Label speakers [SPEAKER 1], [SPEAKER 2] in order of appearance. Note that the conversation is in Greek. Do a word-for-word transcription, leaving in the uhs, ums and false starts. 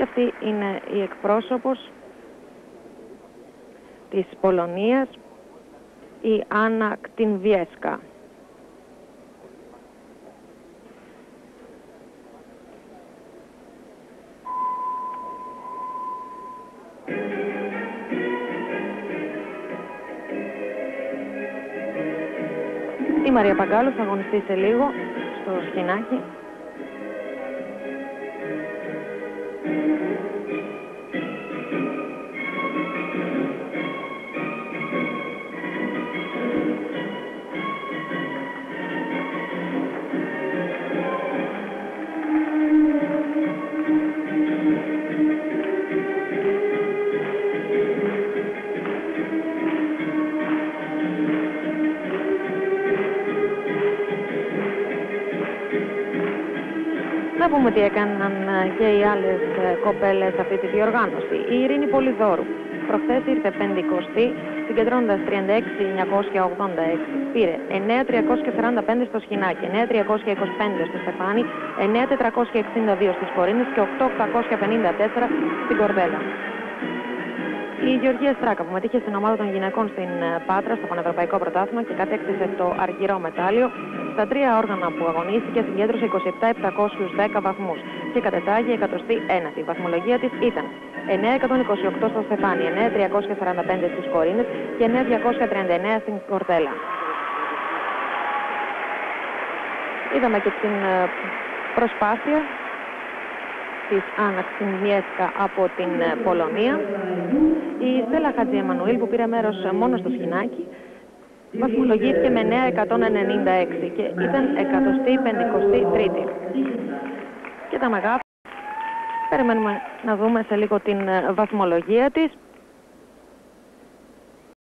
[SPEAKER 1] Και αυτή είναι η εκπρόσωπος της Πολωνίας, η Άννα Κτινβιέσκα. Η Μαρία Παγκάλου θα αγωνιστεί σε λίγο στο σκηνάκι. Να πούμε τι έκαναν και οι άλλες κοπέλες αυτή τη διοργάνωση. Η Ειρήνη Πολυδώρου προχθές ήρθε πεντηκοστή, συγκεντρώνοντας τριάντα έξι χιλιάδες εννιακόσια ογδόντα έξι. Πήρε εννέα χιλιάδες τριακόσια σαράντα πέντε στο Σχοινάκι, εννέα χιλιάδες τριακόσια είκοσι πέντε στο Στεφάνι, εννέα χιλιάδες τετρακόσια εξήντα δύο στις Κορίνες και οκτώ χιλιάδες οκτακόσια πενήντα τέσσερα στην Κορδέλα. Η Γεωργία Στράκα που μετήχε στην ομάδα των γυναικών στην Πάτρα στο Πανευρωπαϊκό Πρωτάθλημα και κατέκτησε το αργυρό μετάλλιο, στα τρία όργανα που αγωνίστηκε συγκέντρωσε είκοσι επτά χιλιάδες επτακόσιους δέκα βαθμούς και κατετάγει εκατοστή ένατη. Η βαθμολογία της ήταν εννέα χιλιάδες εκατόν είκοσι οκτώ στο Στεφάνι, εννέα χιλιάδες τριακόσια σαράντα πέντε στις Κορίνες και εννέα χιλιάδες διακόσια τριάντα εννέα στην Κορδέλα. Είδαμε και την προσπάθεια της Άννα Κτινβιέσκα από την Πολωνία. Η Στέλλα Χατζιεμμανουήλ που πήρε μέρος μόνο στο σκηνάκι βαθμολογήθηκε με εννέα χιλιάδες εκατόν ενενήντα έξι και ήταν εκατοστή πενηκοστή τρίτη. Και τα μεγάλα περιμένουμε να δούμε σε λίγο την βαθμολογία της.